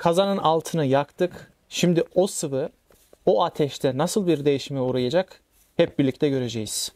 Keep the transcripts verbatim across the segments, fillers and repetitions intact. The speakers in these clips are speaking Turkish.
kazanın altını yaktık. Şimdi o sıvı o ateşte nasıl bir değişime uğrayacak hep birlikte göreceğiz.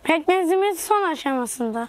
Pekmezimiz son aşamasında.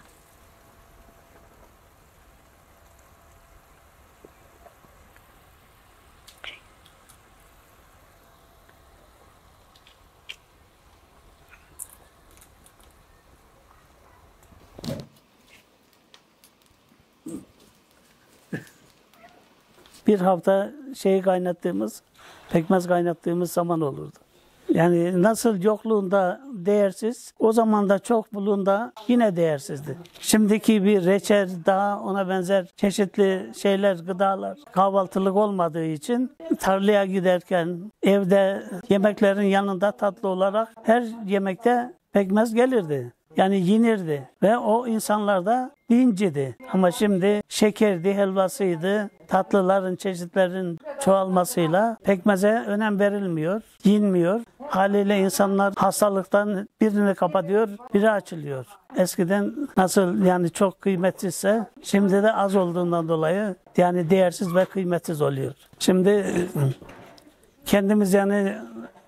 Bir hafta şeyi kaynattığımız, pekmez kaynattığımız zaman olurdu. Yani nasıl yokluğunda değersiz, o zaman da çok bulunda yine değersizdi. Şimdiki bir reçel, daha ona benzer çeşitli şeyler, gıdalar kahvaltılık olmadığı için tarlaya giderken, evde yemeklerin yanında tatlı olarak her yemekte pekmez gelirdi. Yani yenirdi ve o insanlar da dincidi. Ama şimdi şekerdi, helvasıydı, tatlıların, çeşitlerin çoğalmasıyla pekmeze önem verilmiyor, yenmiyor. Haliyle insanlar hastalıktan birini kapatıyor, biri açılıyor. Eskiden nasıl yani çok kıymetliyse şimdi de az olduğundan dolayı yani değersiz ve kıymetsiz oluyor. Şimdi kendimiz yani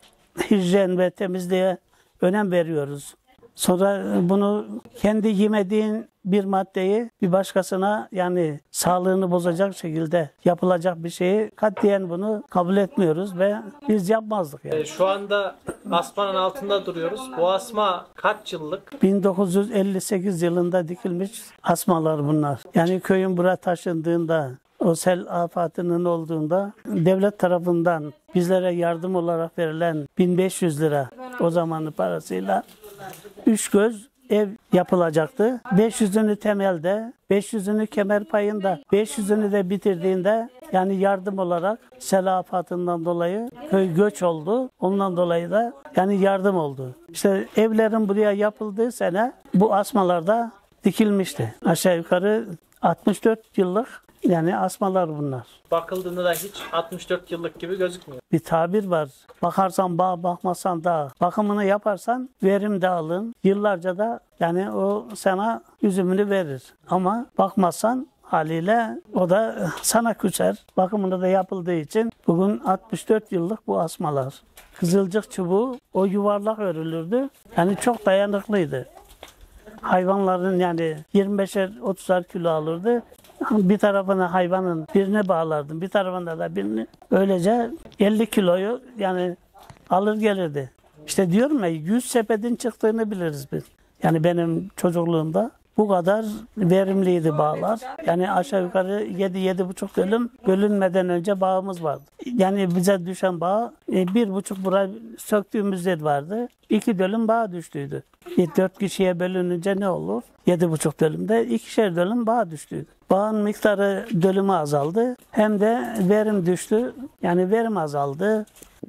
hijyen ve temizliğe önem veriyoruz. Sonra bunu kendi yemediğin bir maddeyi bir başkasına yani sağlığını bozacak şekilde yapılacak bir şeyi katiyen bunu kabul etmiyoruz ve biz yapmazdık yani. Şu anda asmanın altında duruyoruz. Bu asma kaç yıllık? bin dokuz yüz elli sekiz yılında dikilmiş asmalar bunlar. Yani köyün buraya taşındığında, o sel afatının olduğunda devlet tarafından bizlere yardım olarak verilen bin beş yüz lira o zamanın parasıyla üç göz ev yapılacaktı. beş yüzünü temelde, beş yüzünü kemer payında, beş yüzünü de bitirdiğinde yani yardım olarak sel afatından dolayı köy göç oldu. Ondan dolayı da yani yardım oldu. İşte evlerin buraya yapıldığı sene bu asmalarda dikilmişti. Aşağı yukarı altmış dört yıllık yani asmalar bunlar. Bakıldığında da hiç altmış dört yıllık gibi gözükmüyor. Bir tabir var. Bakarsan bağ, bakmazsan dağ. Bakımını yaparsan verim de alın. Yıllarca da yani o sana üzümünü verir. Ama bakmazsan haliyle o da sana küser. Bakımını da yapıldığı için bugün altmış dört yıllık bu asmalar. Kızılcık çubuğu o yuvarlak örülürdü. Yani çok dayanıklıydı. Hayvanların yani yirmi beşer otuzar kilo alırdı. Bir tarafına hayvanın birine bağlardım, bir tarafına da birini. Böylece elli kiloyu yani alır gelirdi. İşte diyorum ya yüz sepetin çıktığını biliriz biz. Yani benim çocukluğumda bu kadar verimliydi bağlar. Yani aşağı yukarı yedi yedi buçuk dönüm bölünmeden önce bağımız vardı. Yani bize düşen bağ bir buçuk buraya söktüğümüz yer vardı. İki dönüm bağ düştüydü. Dört kişiye bölününce ne olur? Yedi buçuk dönümde ikişer dönüm bağ düştüydü. Bağın miktarı dönümü azaldı. Hem de verim düştü. Yani verim azaldı.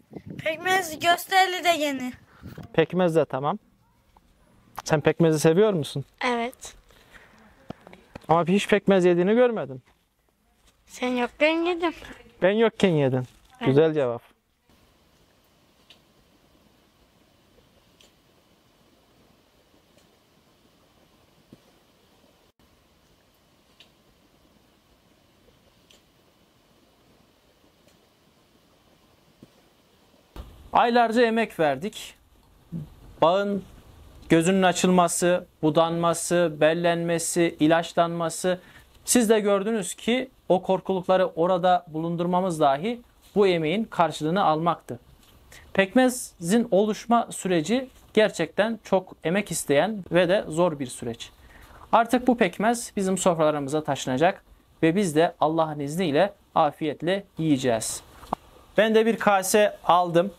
Pekmez gösterili de yeni. Pekmez de tamam. Sen pekmezi seviyor musun? Evet. Ama hiç pekmez yediğini görmedim. Sen yokken yedim. Ben yokken yedin. Güzel cevap. Aylarca emek verdik. Bağın gözünün açılması, budanması, bellenmesi, ilaçlanması. Siz de gördünüz ki o korkulukları orada bulundurmamız dahi bu emeğin karşılığını almaktı. Pekmezin oluşma süreci gerçekten çok emek isteyen ve de zor bir süreç. Artık bu pekmez bizim sofralarımıza taşınacak ve biz de Allah'ın izniyle afiyetle yiyeceğiz. Ben de bir kase aldım.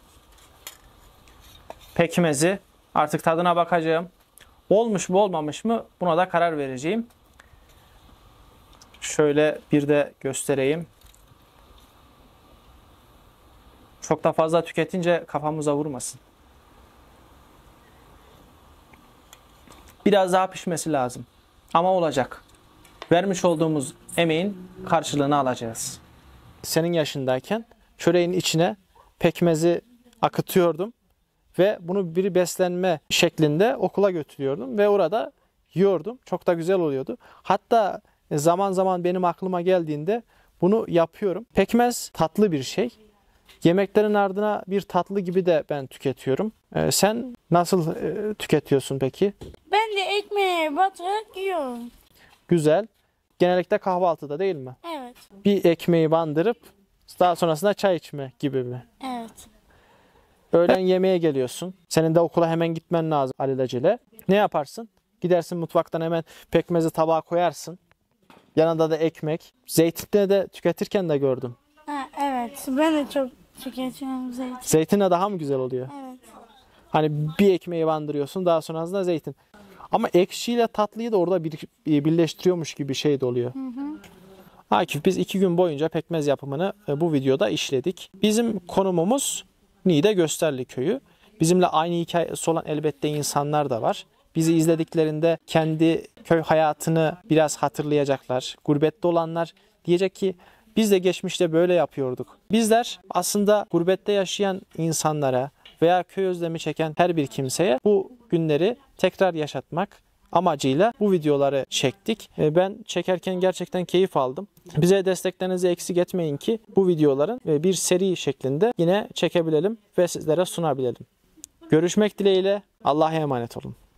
Pekmezi. Artık tadına bakacağım. Olmuş mu olmamış mı buna da karar vereceğim. Şöyle bir de göstereyim. Çok da fazla tüketince kafamıza vurmasın. Biraz daha pişmesi lazım. Ama olacak. Vermiş olduğumuz emeğin karşılığını alacağız. Senin yaşındayken çöreğin içine pekmezi akıtıyordum. Ve bunu bir beslenme şeklinde okula götürüyordum ve orada yiyordum. Çok da güzel oluyordu. Hatta zaman zaman benim aklıma geldiğinde bunu yapıyorum. Pekmez tatlı bir şey. Yemeklerin ardına bir tatlı gibi de ben tüketiyorum. Ee, sen nasıl e, tüketiyorsun peki? Ben kendi ekmeğe batırarak yiyorum. Güzel. Genellikle kahvaltıda değil mi? Evet. Bir ekmeği bandırıp daha sonrasında çay içme gibi mi? Evet. Öğlen yemeğe geliyorsun. Senin de okula hemen gitmen lazım alelacele. Ne yaparsın? Gidersin mutfaktan hemen pekmezi tabağa koyarsın. Yanında da ekmek. Zeytinle de tüketirken de gördüm. Ha, evet. Ben de çok tüketiyorum zeytin. Zeytinle daha mı güzel oluyor? Evet. Hani bir ekmeği bandırıyorsun, daha sonrasında zeytin. Ama ekşiyle tatlıyı da orada bir, birleştiriyormuş gibi bir şey de oluyor. Hı hı. Akif, biz iki gün boyunca pekmez yapımını e, bu videoda işledik. Bizim konumumuz Niğde Gösterli Köyü. Bizimle aynı hikayesi olan elbette insanlar da var. Bizi izlediklerinde kendi köy hayatını biraz hatırlayacaklar. Gurbette olanlar diyecek ki biz de geçmişte böyle yapıyorduk. Bizler aslında gurbette yaşayan insanlara veya köy özlemi çeken her bir kimseye bu günleri tekrar yaşatmak amacıyla bu videoları çektik. Ben çekerken gerçekten keyif aldım. Bize desteklerinizi eksik etmeyin ki bu videoların bir seri şeklinde yine çekebilelim ve sizlere sunabilelim. Görüşmek dileğiyle. Allah'a emanet olun.